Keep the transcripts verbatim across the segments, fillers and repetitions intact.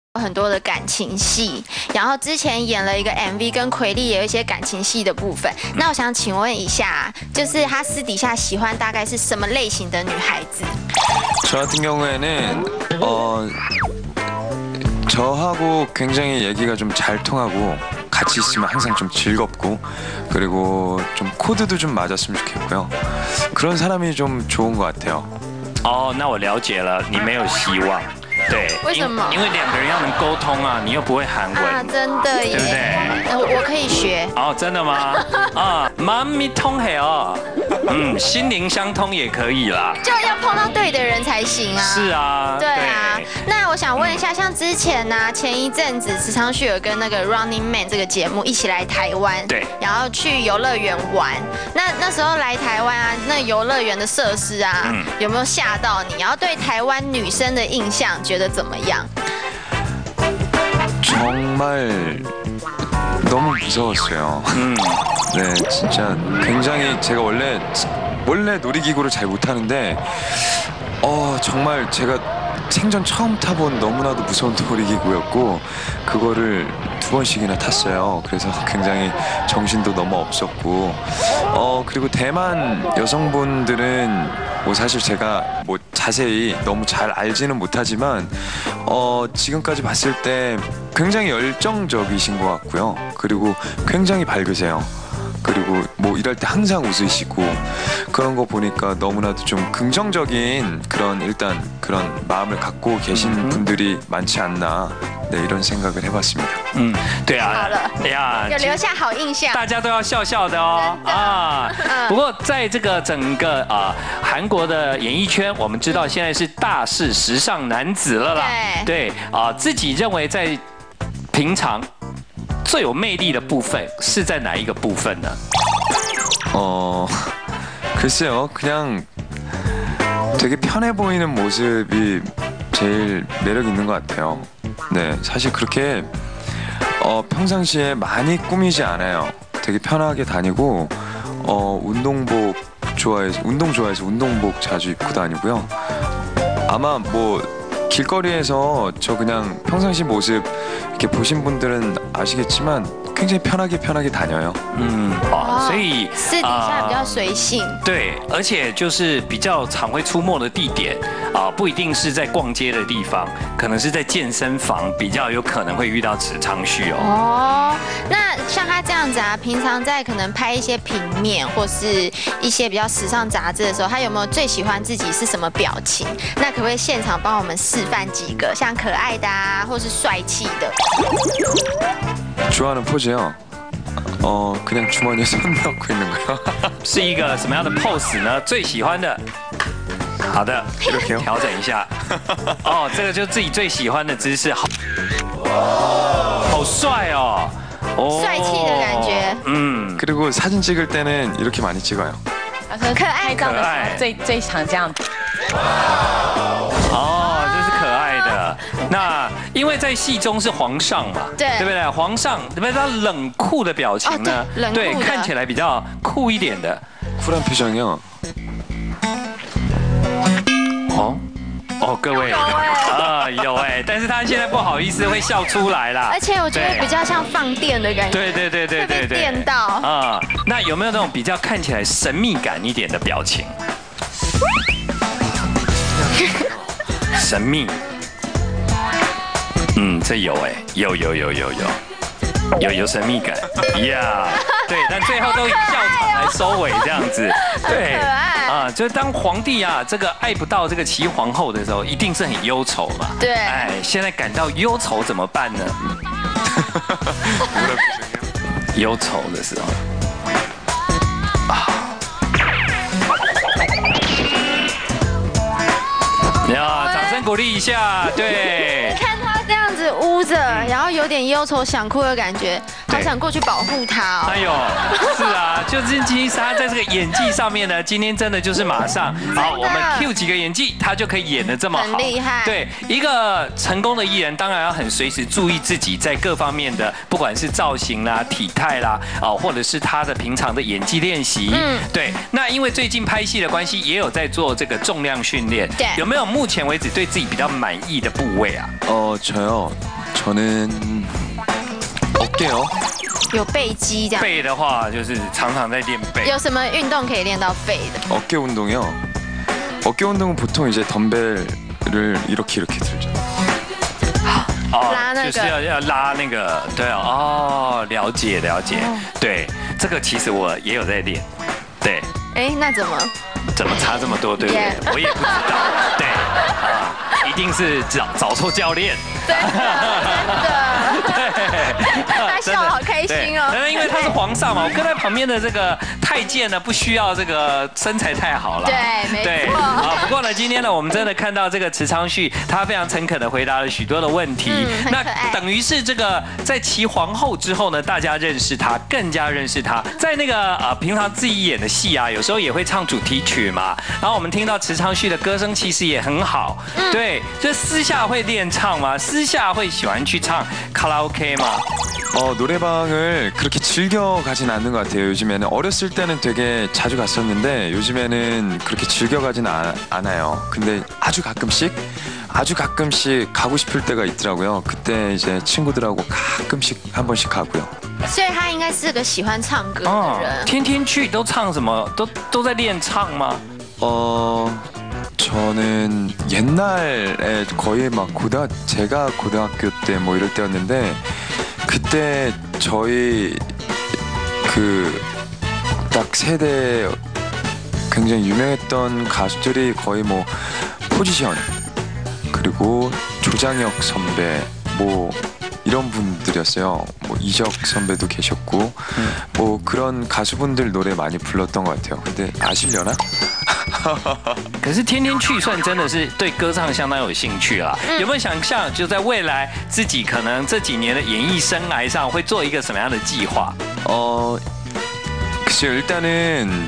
很多的感情戏，然后之前演了一个 M V， 跟奎利也有一些感情戏的部分。那我想请问一下，就是他私底下喜欢大概是什么类型的女孩子？ 저 같은 경우에는 어 저하고 굉장히 얘기가 좀 잘 통하고 같이 있으면 항상 좀 즐겁고 그리고 좀 코드도 좀 맞았으면 좋겠고요. 그런 사람이 좀 좋은 것 같아요. 哦，那我了解了，你没有希望。 对， 为什么？ 因为两个人要能沟通啊，你又不会韩文， 啊，真的耶， 对不对？ 我我可以学。 哦，真的吗？啊，妈咪通嘿哦，嗯，心灵相通也可以啦。 就要碰到对的人才行啊。 是啊， 对啊。那我想问一下，像之前呢、啊，前一阵子池昌旭有跟那个 Running Man 这个节目一起来台湾， 对， 然后去游乐园玩。那那时候来台湾啊，那游乐园的设施啊，嗯、有没有吓到你？然后对台湾女生的印象，觉得怎么样？ 정말 너무 무서웠어요. 음. 네, 진짜 굉장히 제가 원래 원래 놀이기구를 잘 못하는데 어 정말 제가 생전 처음 타본 너무나도 무서운 놀이기구였고 그거를 두 번씩이나 탔어요. 그래서 굉장히 정신도 너무 없었고 어 그리고 대만 여성분들은 뭐 사실 제가 뭐 자세히 너무 잘 알지는 못하지만 어 지금까지 봤을 때 굉장히 열정적이신 것 같고요. 그리고 굉장히 밝으세요. 그리고 뭐 일할 때 항상 웃으시고 그런 거 보니까 너무나도 좀 긍정적인 그런 일단 그런 마음을 갖고 계신 분들이 많지 않나 네 이런 생각을 해봤습니다. 嗯，对啊，哎呀， 有留下好印象， 大家都要笑笑的哦啊。不过在这个整个啊韩国的演艺圈，我们知道现在是大势时尚男子了啦。对啊，自己认为在平常 最有魅力的部分是在哪一个部分呢？ 어 글쎄요, 그냥 되게 편해 보이는 모습이 제일 매력 있는 것 같아요. 네, 사실 그렇게 어, 평상시에 많이 꾸미지 않아요. 되게 편하게 다니고 어, 운동복 좋아해서 운동 좋아해서 운동복 자주 입고 다니고요. 아마 뭐 길거리에서 저 그냥 평상시 모습 이렇게 보신 분들은 아시겠지만 굉장히 편하게 편하게 다녀요. 嗯，哦，所以私底下比较随性。 对，而且就是比较常会出没的地点啊，不一定是在逛街的地方，可能是在健身房，比较有可能会遇到池昌旭哦。哦， 那像他这样子啊，平常在可能拍一些平面或是一些比较时尚杂志的时候，他有没有最喜欢自己是什么表情？那可不可以现场帮我们示范几个，像可爱的啊，或是帅气的？ 좋아하는 포즈요. 어 그냥 주머니에 손 넣고 있는 거요. 是一个什么样的 pose 呢？最喜欢的。好的，调整一下。哦，这个就是自己最喜欢的姿势，好，好帅哦。哦， 帅气的感觉。 嗯。 그리고 사진 찍을 때는 이렇게 많이 찍어요. 可爱照的时候最最常这样。 哦，这是可爱的。那因为在戏中是皇上嘛， 对， 对不对？皇上，对不对？他冷酷的表情呢，对，看起来比较酷一点的。 쿨한 표정이요. 哦。 哦，各位啊，有哎，但是他现在不好意思会笑出来啦。 而且我觉得比较像放电的感觉。对对对对对对， 电到啊。那有没有那种比较看起来神秘感一点的表情？神秘。嗯，这有哎，有有有有有有有神秘感呀。对，但最后都以笑场来收尾这样子。对。 啊，就是当皇帝啊，这个爱不到这个齐皇后的时候，一定是很忧愁嘛。对。哎，现在感到忧愁怎么办呢？忧愁的时候。啊。呀，掌声鼓励一下，对。你看他这样子捂着，然后有点忧愁想哭的感觉。 好想过去保护他哦！哎呦，是啊，就是其实他在这个演技上面呢，今天真的就是马上好，我们 Q 几个演技，他就可以演得这么好，很厉害。对，一个成功的艺人，当然要很随时注意自己在各方面的，不管是造型啦、体态啦，啊，或者是他的平常的演技练习。嗯，对。那因为最近拍戏的关系，也有在做这个重量训练。对，有没有目前为止对自己比较满意的部位啊？ 哦，저요 저는 어깨요. 有背肌这样。 背的话就是常常在练背。 有什么运动可以练到背的？ 어깨 운동이요. 어깨 운동은 보통 이제 덤벨을 이렇게 이렇게 들죠. 哦，就是要要拉那个，对哦，了解了解，对，这个其实我也有在练，对。 哎，那怎么？ 怎么差这么多，对不对？我也不知道，对啊，一定是找找错教练。 真的，真的，对，他笑得好开心哦。 因为他是皇上嘛，我跟在旁边的这个太监呢，不需要这个身材太好了。 对，没错。 啊，不过呢，今天呢，我们真的看到这个池昌旭，他非常诚恳的回答了许多的问题。 嗯， 那等于是这个在齐皇后之后呢，大家认识他，更加认识他。在那个呃平常自己演的戏啊，有时候也会唱主题曲嘛。然后我们听到池昌旭的歌声其实也很好。嗯，对，就私下会练唱吗？私下会喜欢去唱卡拉 OK 吗？ 어, 노래방을 그렇게 즐겨 가진 않는 것 같아요. 요즘에는 어렸을 때는 되게 자주 갔었는데 요즘에는 그렇게 즐겨 가진 않아요. 근데 아주 가끔씩 아주 가끔씩 가고 싶을 때가 있더라고요. 그때 이제 친구들하고 가끔씩 한 번씩 가고요. 所以他应该是个喜欢唱歌的人。 天天去都唱什么？都都在练唱吗？ 어, 저는 옛날에 거의 막 고등 제가 고등학교 때 뭐 이럴 때였는데 그때 저희 그 딱 세대 굉장히 유명했던 가수들이 거의 뭐 포지션 그리고 조장혁 선배 뭐 이런 분들이었어요. 뭐 이적 선배도 계셨고 음. 뭐 그런 가수분들 노래 많이 불렀던 것 같아요. 근데 아시려나? 可是天天去算真的是对歌唱相当有兴趣啦。有没有想象就在未来自己可能这几年的演艺生涯上会做一个什么样的计划？ 어, 글쎄요. 일단은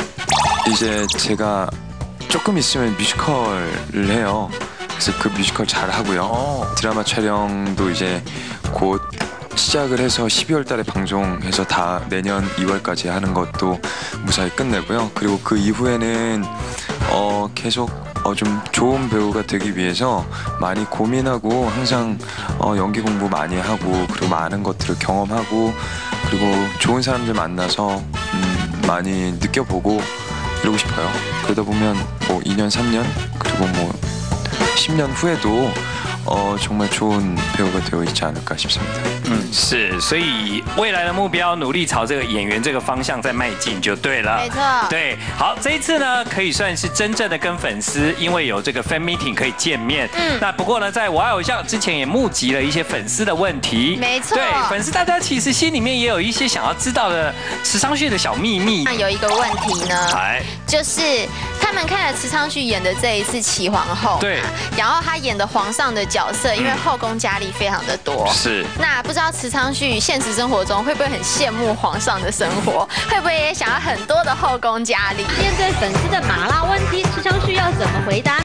이제 제가 조금 있으면 뮤지컬을 해요. 그래서 그 뮤지컬 잘 하고요. 드라마 촬영도 이제 곧 시작을 해서 십이월 달에 방송해서 다 내년 이월까지 하는 것도 무사히 끝내고요. 그리고 그 이후에는 어 계속 어 좀 좋은 배우가 되기 위해서 많이 고민하고 항상 어 연기 공부 많이 하고 그리고 많은 것들을 경험하고 그리고 좋은 사람들 만나서 음 많이 느껴보고 이러고 싶어요. 그러다 보면 뭐 이 년, 삼 년 그리고 뭐 십 년 후에도 어 정말 좋은 배우가 되어 있지 않을까 싶습니다. 嗯，是，所以未来的目标努力朝这个演员这个方向在迈进就对了。 没错。 对，好，这一次呢可以算是真正的跟粉丝，因为有这个 fan meeting 可以见面。嗯。那不过呢，在我爱偶像之前也募集了一些粉丝的问题。 没错。 对，粉丝大家其实心里面也有一些想要知道的池昌旭的小秘密。 那有一个问题呢，就是他们看了池昌旭演的这一次齐皇后， 对， 然后他演的皇上的角色，因为后宫佳丽非常的多， 是。 那不知道池昌旭现实生活中会不会很羡慕皇上的生活，会不会也想要很多的后宫佳丽？ 面对粉丝的麻辣问题，池昌旭要怎么回答